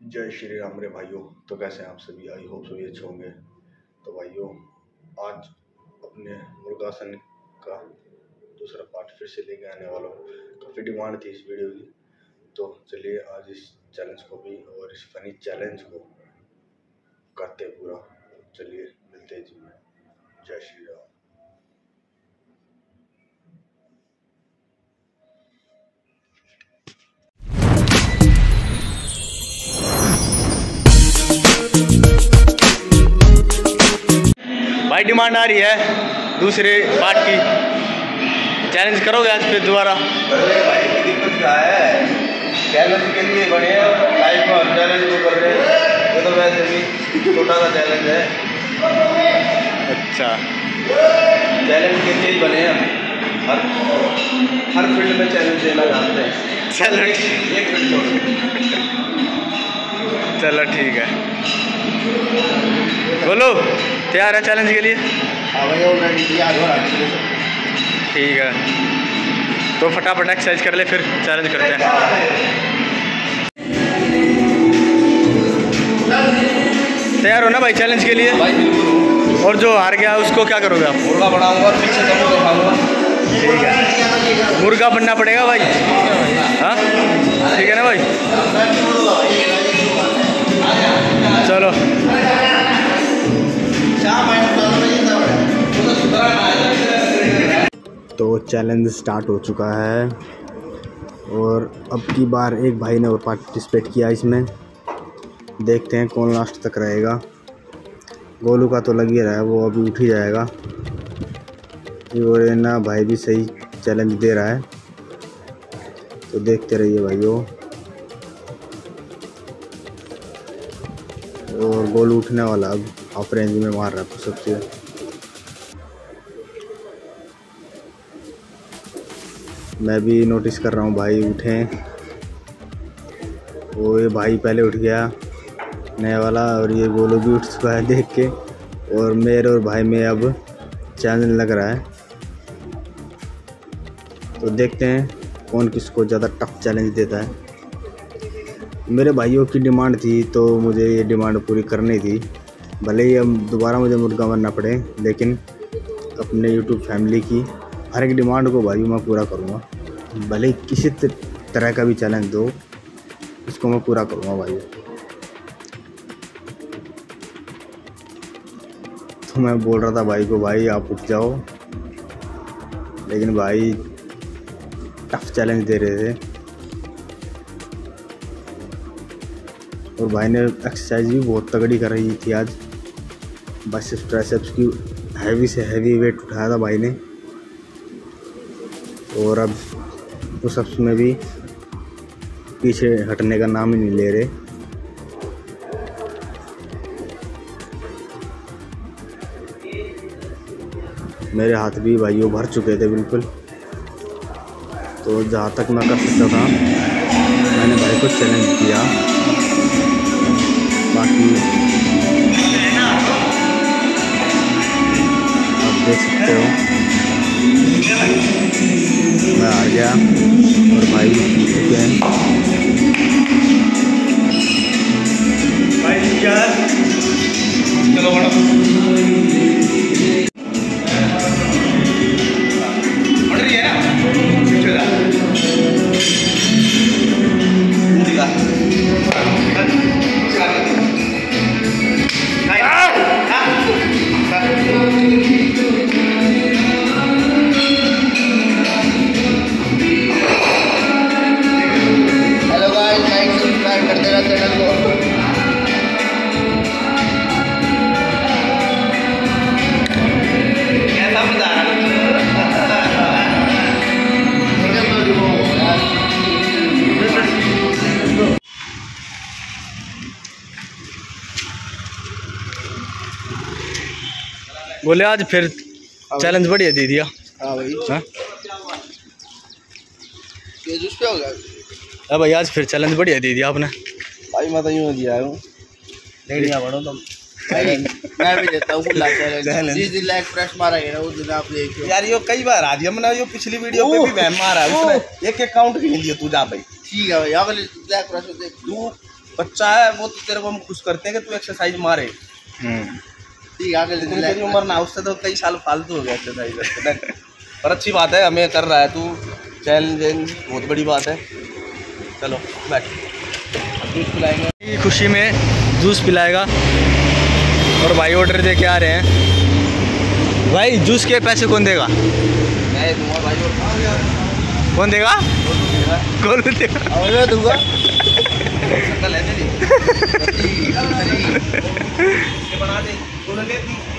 जय श्री राम रे भाइयों। तो कैसे हैं आप सभी? आई होप सभी अच्छे होंगे। तो भाइयों, आज अपने मुर्गासन का दूसरा पार्ट फिर से लेके आने वाला हूँ। काफ़ी डिमांड थी इस वीडियो की, तो चलिए आज इस चैलेंज को भी और इस फनी चैलेंज को करते पूरा। चलिए मिलते हैं जी में। जय श्री राम। भाई डिमांड आ रही है दूसरे पार्ट की, चैलेंज करोगे आज फिर दोबारा? भाई की दिक्कत क्या है, चैलेंज के लिए बने लाइफ में, हर चैलेंज को कर रहे हैं। ये तो वैसे भी छोटा सा चैलेंज है। अच्छा, चैलेंज के लिए ही बने हम। हर फील्ड में चैलेंज देना जानते हैं। चलो एक फील्ड छोड़। चलो ठीक है, बोलो तैयार है चैलेंज के लिए? ठीक है, तो फटाफट एक्सरसाइज कर ले, फिर चैलेंज करते हैं। तैयार हो ना भाई चैलेंज के लिए? भाई बिल्कुल। और जो हार गया उसको क्या करोगे आप? मुर्गा बनाऊंगा और पीछे से मुर्गा खाऊंगा। ठीक है, मुर्गा बनना पड़ेगा भाई। हाँ ठीक है ना भाई? चलो तो चैलेंज स्टार्ट हो चुका है और अब की बार एक भाई ने और पार्टिसिपेट किया इसमें। देखते हैं कौन लास्ट तक रहेगा। गोलू का तो लग ही रहा है, वो अभी उठ ही जाएगा। और ना भाई भी सही चैलेंज दे रहा है, तो देखते रहिए भाइयों। और गोलू उठने वाला, अब हाफ रेंज में मार रहा है सबसे। मैं भी नोटिस कर रहा हूँ भाई उठें। वो ये भाई पहले उठ गया नया वाला, और ये गोलू भी उठ चुका है देख के। और मेरे और भाई में अब चैलेंज लग रहा है, तो देखते हैं कौन किसको ज़्यादा टफ चैलेंज देता है। मेरे भाइयों की डिमांड थी तो मुझे ये डिमांड पूरी करनी थी। भले ही अब दोबारा मुझे मुर्गा बनना पड़े, लेकिन अपने यूट्यूब फैमिली की हर एक डिमांड को भाइयों मैं पूरा करूँगा। भले ही किसी तरह का भी चैलेंज दो, इसको मैं पूरा करूँगा भाइयों। तो मैं बोल रहा था भाई को, भाई आप उठ जाओ, लेकिन भाई टफ चैलेंज दे रहे थे। और भाई ने एक्सरसाइज भी बहुत तगड़ी कर रही थी आज। बाइसेप्स ट्राइसेप्स की हैवी से हैवी वेट उठाया था भाई ने। और अब पुशअप्स में भी पीछे हटने का नाम ही नहीं ले रहे। मेरे हाथ भी भाइयों भर चुके थे बिल्कुल। तो जहाँ तक मैं कर सकता था मैंने भाई को चैलेंज किया। बाकी आप देख सकते हो मैं हार गया और भाई भी जीत चुके हैं। चलो बोले आज फिर चैलेंज बढ़िया दे दिया। हाँ भाई। हाँ ये जूस पे हो गया। अब भाई आज फिर चैलेंज बढ़िया दे दिया आपने। भाई मैं तो यूँ दिया हूँ, लेकिन बढ़ो तुम। मैं भी देता हूँ जिस दिन लेग प्रेस मारा गया उस दिन आप देखिए यार। यो कई बार आ दिया मैंने, यो पिछली वीडियो पे भी मैं मारा उसने एक काउंट गिन लिया तू। जा भाई ठीक है भाई, अब लेग प्रेस देख तू बच्चा है वो तो तेरे को हम खुश करते हैं कि तू एक्सरसाइज मारे। ठीक है, तेरी उम्र ना उससे तो कई साल फालतू हो गया एक्सरसाइज करते। पर अच्छी बात है, हमें कर रहा है तू, चैलेंज बहुत बड़ी बात है। चलो बैठ, जूस पिलाएंगे, खुशी में जूस पिलाएगा। और भाई ऑर्डर दे के आ रहे हैं। भाई जूस के पैसे कौन देगा? मैं दूंगा भाई। कौन देगा? कौन देगा? मैं दूंगा। शक्ल है तेरी बना दे।